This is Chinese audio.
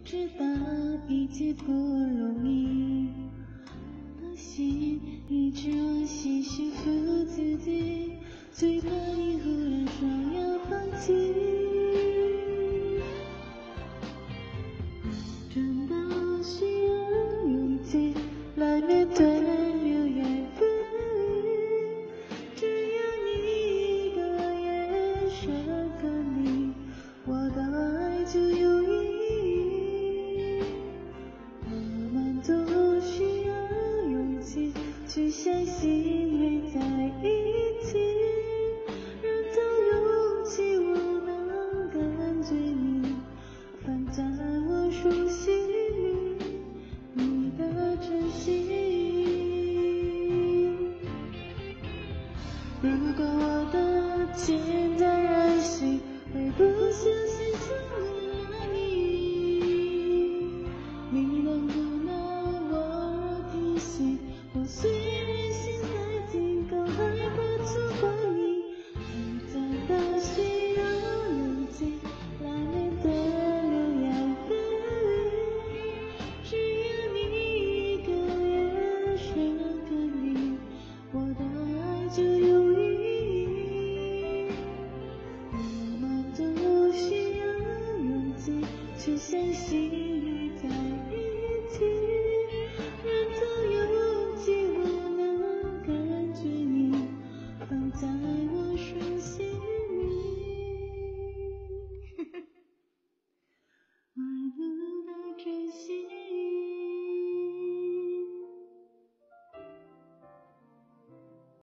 知道一切不容易，可惜一直往西说服自己，最怕你忽然说要放弃。真的需要勇气来面对流言蜚语，只要你一个眼神肯定，我的爱就有意义。我们都需要勇气去相信会在一起，人都勇气我能感觉你放在我手心里，你的真心。如果我的情在任性，会不小心伤了你，你能不能我提醒？我虽然心太紧，更害怕错过你，爱真的需要勇气来面对流言蜚语，只要你一个眼神肯定，我的爱就有意义。我们都需要勇气去相信会在一起，人都有勇气我能感觉你放在我手心。